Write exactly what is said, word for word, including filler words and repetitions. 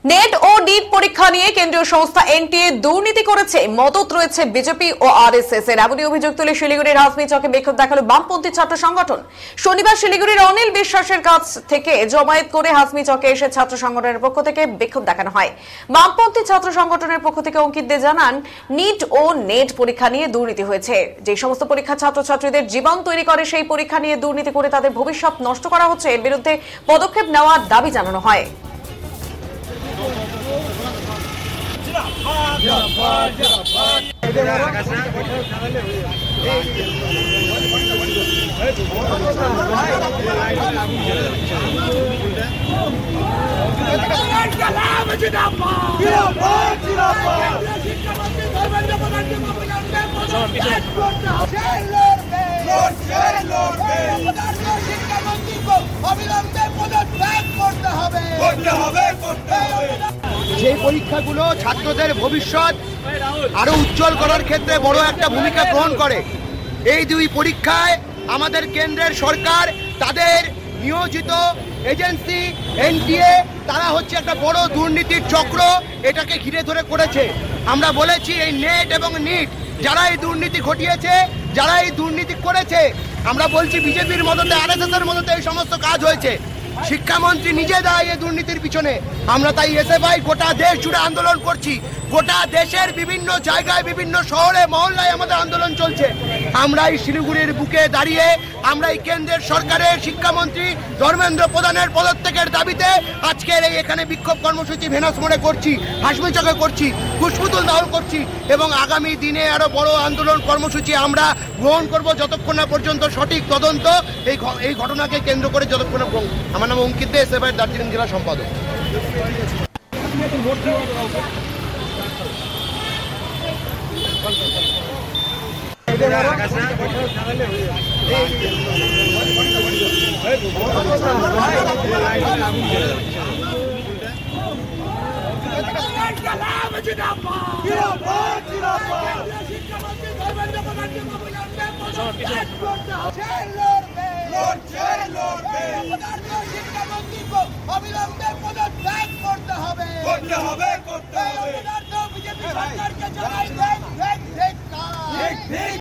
Net ও NEET পরীক্ষা নিয়ে কেন্দ্রীয় সংস্থা এনটিএ দুর্নীতি করেছে, মদত রয়েছে বিজেপি ও আরএসএস এর। এমনই অভিযোগ তুলে শিলিগুড়ির রাজনীতি চকে বিক্ষোভ দেখালো বামপন্থী ছাত্র সংগঠন। শনিবার শিলিগুড়ির অনিল বিশ্বাসের কাছ থেকে জমায়েত করে হাসমি চকে এসে ছাত্র সংগঠনের পক্ষ থেকে বিক্ষোভ দেখানো হয়। বামপন্থী ছাত্র সংগঠনের পক্ষ থেকে অঙ্কিত দে জানান, নিট ও নেট পরীক্ষা নিয়ে দুর্নীতি হয়েছে। যে সমস্ত পরীক্ষা ছাত্রছাত্রীদের জীবন তৈরি করে, সেই পরীক্ষা নিয়ে দুর্নীতি করে তাদের ভবিষ্যৎ নষ্ট করা হচ্ছে। এর বিরুদ্ধে পদক্ষেপ নেওয়ার দাবি জানানো হয়। যে পরীক্ষাগুলো ছাত্রদের ভবিষ্যৎ আরো উজ্জ্বল করার ক্ষেত্রে বড় একটা ভূমিকা গ্রহণ করে, এই দুই পরীক্ষায় আমাদের কেন্দ্রের সরকার তাদের নিয়োজিত এজেন্সি এনটিএ তারা হচ্ছে একটা বড় দুর্নীতির চক্র, এটাকে ঘিরে ধরে করেছে। আমরা বলেছি এই নেট এবং নিট যারা এই দুর্নীতি ঘটিয়েছে, যারা এই দুর্নীতি করেছে, আমরা বলছি বিজেপির মদতে আরএসএস এর মদতে এই সমস্ত কাজ হয়েছে। শিক্ষামন্ত্রী নিজে দায়ী এই দুর্নীতির পিছনে। আমরা তাই এসএফআই গোটা দেশ জুড়ে আন্দোলন করছি, গোটা দেশের বিভিন্ন জায়গায় বিভিন্ন শহরে মহল্লায় আমাদের আন্দোলন চলছে। আমরা এই শিলিগুড়ির বুকে দাঁড়িয়ে আমরা এই কেন্দ্রের সরকারের শিক্ষামন্ত্রী ধর্মেন্দ্র প্রধানের পদত্যাগের দাবিতে আজকের এই এখানে বিক্ষোভ কর্মসূচি ভেনাস মোড়ে করছি, হাসমি চকে করছি, পুষ্পতুল দাহন করছি এবং আগামী দিনে আরো বড় আন্দোলন কর্মসূচি আমরা গ্রহণ করব যতক্ষণ না পর্যন্ত সঠিক তদন্ত এই এই ঘটনাকে কেন্দ্র করে যতক্ষণ না। আমার নাম অঙ্কিত দে, এসএফআই দার্জিলিং জেলা সম্পাদক। অবিলম্বে পদত্যাগ করতে হবে।